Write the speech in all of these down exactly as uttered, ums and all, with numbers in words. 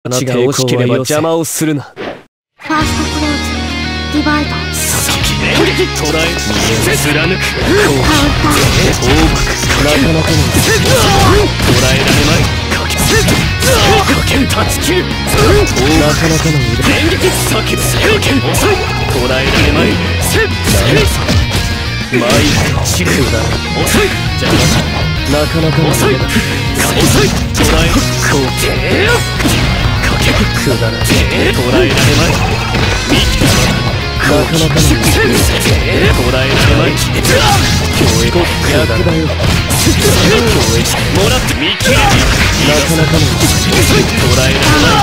血が惜しければ邪魔をするな。 ファーストクローズディバイダー先連撃捉え貫くカウンター報復なかなかの捉えられまいかけかけ断ち切るなかなかの腕連撃避けかけ遅い捉えられまいせっ前チルだ遅い邪魔なかなかの遅い遅い捉えこうてかけくだら捉えられまい見切なかなかの捉えられまい教育役だよ教育もらって見切れなかなかの捉えられ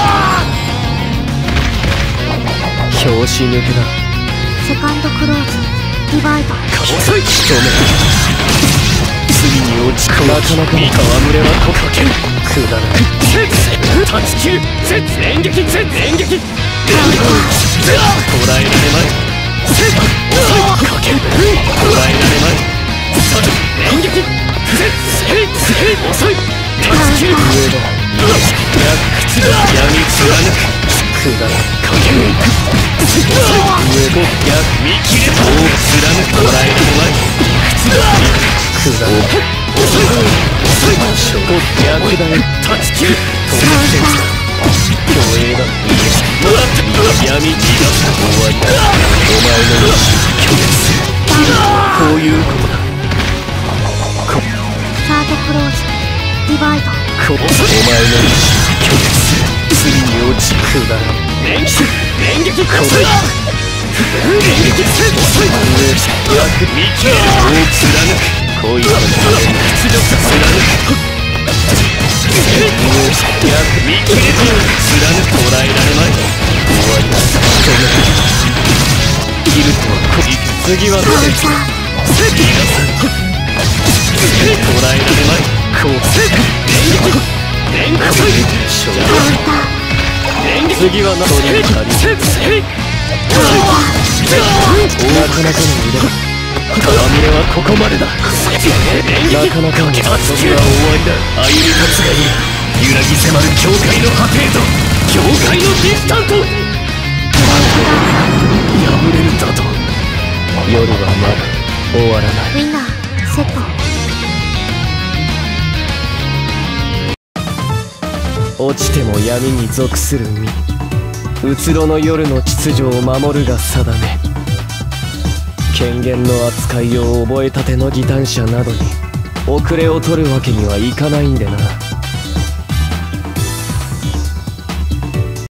ない拍子抜けだセカンドクローズディバイダー遅い一目次に落ち込むなかなかの戯れはこかけるくだらない断ち切る全連撃全連撃捉えられまい遅いかける捉えられまいさて連撃全遅い断ち切る上だ薬口闇貫くくだらかける上と逆見切れと貫く捉えられまいくだら遅い遅い衝撃逆だよ断ち切る透明戦士虚栄だもらって闇地が終わりだお前の意志拒絶するこういうことだサードクローズディバイダーこお前の意志拒絶する次に落ちくだら連撃連撃遅い連撃遅い逆見切れを貫くこういうの屈辱貫く逆見切れ貫く捉えられまい終わりだ切るとはこ次はどれ次が捉えられまいこう連撃連撃勝負連撃次は何に足りなかなかの腕だ戯れはここまでだなかなかのそれは終わりだ歩み立つがいい揺らぎ迫る境界の果てへと境界のディスタント破れるだと夜はまだ終わらないウィナーセット落ちても闇に属する身うつろの夜の秩序を守るが定め権限の扱いを覚えたての義胆者などに遅れを取るわけにはいかないんでな。